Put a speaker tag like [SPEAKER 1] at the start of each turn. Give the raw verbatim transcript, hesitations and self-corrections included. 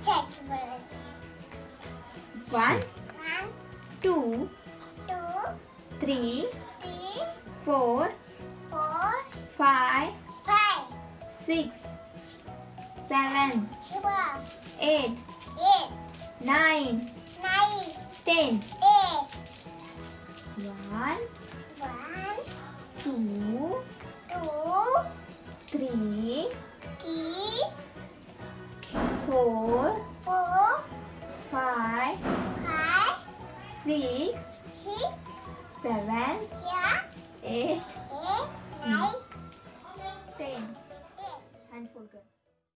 [SPEAKER 1] check.
[SPEAKER 2] One,
[SPEAKER 1] One,
[SPEAKER 2] two,
[SPEAKER 1] two,
[SPEAKER 2] three,
[SPEAKER 1] three,
[SPEAKER 2] four,
[SPEAKER 1] four,
[SPEAKER 2] five,
[SPEAKER 1] five,
[SPEAKER 2] six, seven,
[SPEAKER 1] seven,
[SPEAKER 2] eight,
[SPEAKER 1] eight,
[SPEAKER 2] nine,
[SPEAKER 1] nine,
[SPEAKER 2] ten.
[SPEAKER 1] eight.
[SPEAKER 2] One,
[SPEAKER 1] One,
[SPEAKER 2] two,
[SPEAKER 1] two,
[SPEAKER 2] three,
[SPEAKER 1] three,
[SPEAKER 2] four,
[SPEAKER 1] four,
[SPEAKER 2] five,
[SPEAKER 1] five,
[SPEAKER 2] six,
[SPEAKER 1] six,
[SPEAKER 2] seven,
[SPEAKER 1] seven,
[SPEAKER 2] eight,
[SPEAKER 1] eight, nine,